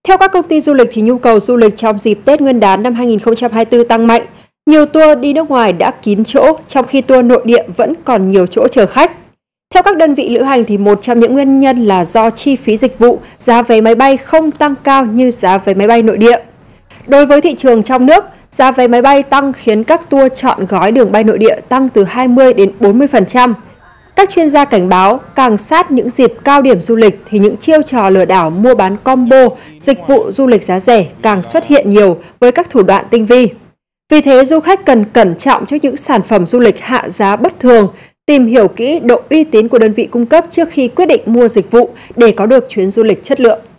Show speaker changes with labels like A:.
A: Theo các công ty du lịch thì nhu cầu du lịch trong dịp Tết Nguyên đán năm 2024 tăng mạnh. Nhiều tour đi nước ngoài đã kín chỗ, trong khi tour nội địa vẫn còn nhiều chỗ chờ khách. Theo các đơn vị lữ hành thì một trong những nguyên nhân là do chi phí dịch vụ, giá vé máy bay không tăng cao như giá vé máy bay nội địa. Đối với thị trường trong nước, giá vé máy bay tăng khiến các tour chọn gói đường bay nội địa tăng từ 20 đến 40%. Các chuyên gia cảnh báo càng sát những dịp cao điểm du lịch thì những chiêu trò lừa đảo mua bán combo, dịch vụ du lịch giá rẻ càng xuất hiện nhiều với các thủ đoạn tinh vi. Vì thế, du khách cần cẩn trọng trước những sản phẩm du lịch hạ giá bất thường, tìm hiểu kỹ độ uy tín của đơn vị cung cấp trước khi quyết định mua dịch vụ để có được chuyến du lịch chất lượng.